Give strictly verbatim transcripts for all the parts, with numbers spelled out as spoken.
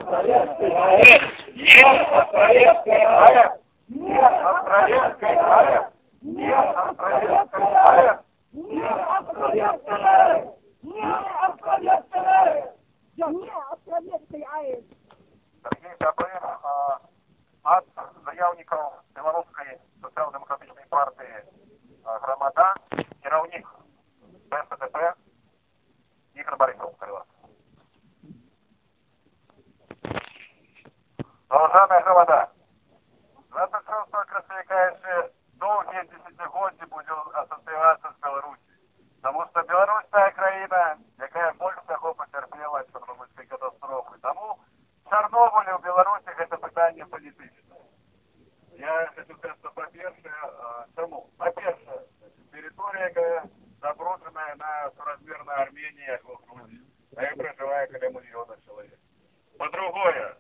Советской АЭС! Нет от Советской АЭС! Нет от Советской АЭС! Нет от Советской АЭС! Нет от Советской АЭС! Нет от Советской АЭС! Нет от Советской АЭС! Сергей Добрын от заявников Белорусской социал-демократичной партии «Громада», кіраўнік БСДП Игорь Борисов. Уважаемая громада, двадцать шестого красавіка яшчэ доўгія дзесяцігоддзі будзе асацыявацца з Беларусі. Таму што Беларусь тая краіна, якая больш всяго пацярпела ад чарнобыльскай катастрофы. Таму Чарнобыль у Беларусі гэта пытанне палітычнае. Я хочу сказать, что по-першае, чаму? По-першае, тэрыторыя, якая забруджаная на суразмерна Армении або Грузии, а і пражывае каля мільёна чалавек. По-другое,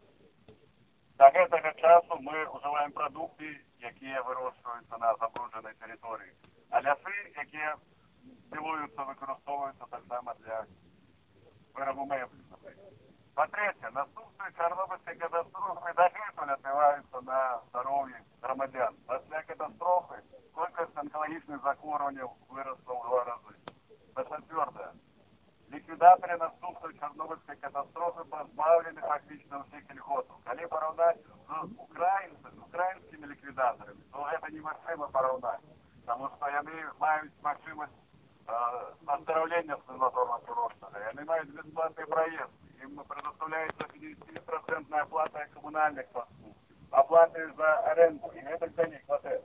до гэтага часу мы ўжываем прадукты, якія вырошчваюцца на забруджанай тэрыторыі, а лясы, якія пілуюцца, выкарыстоўваюцца таксама для вырабу мэблі. По-трэцяе, наступствы чарнобыльскай катастрофы дагэтуль адбіваюцца на здароўі грамадзян. Пасля катастрофы колькасць онкалагічных захворванняў вырасла ў два разы. Па-чацвёртае, ліквідатары наступстваў чарнобыльскай катастрофы пазбаўлены фактычна ўсіх ільготаў. Калі параўнаць з украінцамі, украінскімі ліквідатарамі, то гэта немагчыма параўнаць, таму што яны маюць магчымасць аздараўлення санаторна-курортнага, яны маюць бясплатны праезд, ім прадастаўляецца пятидесятипроцентная оплата коммунальных паслуг, оплаты за аренду и гэтак далей кватэр.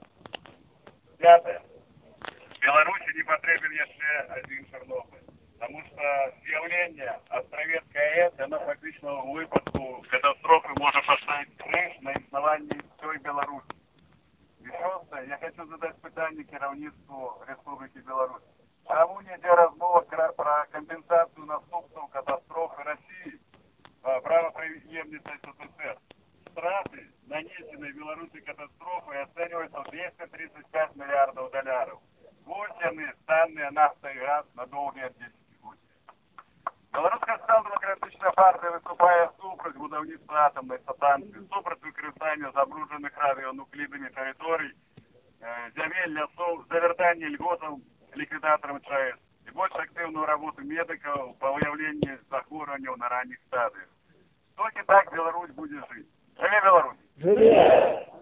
Пятое. Беларусі не патрэбен яшчэ адзін Чарнобыль, таму што з'яўленне астравецкай АЭС, яно фактычна ў выпадку катастрофы можа паставіць крыж на існаванне ўсёй Беларусі. І шостае, я хочу задаць пытанне кіраўніцтву Рэспублікі Беларусь. Чаму не ідзе размова пра кампенсацыю наступстваў катастрофы России, правапрыемніца СССР? Страты, нанесенные Беларуси катастрофой, оцениваются в двести тридцать пять миллиардов долларов. Вось яны, станные нафта и газ на долгие десятигоддзі. Беларуская социал-демократичная партия выступае супраць будаўніцтва атомной станции, супраць выкарыстання забруджаных радыёнуклідамі тэрыторый, зямель, лясоў, завяртання льготаў ликвидатором ЧАЭС и больше активную работу медиков по выявлению захворваний на ранних стадиях. Только так Беларусь будет жить. Живи Беларусь! Живи!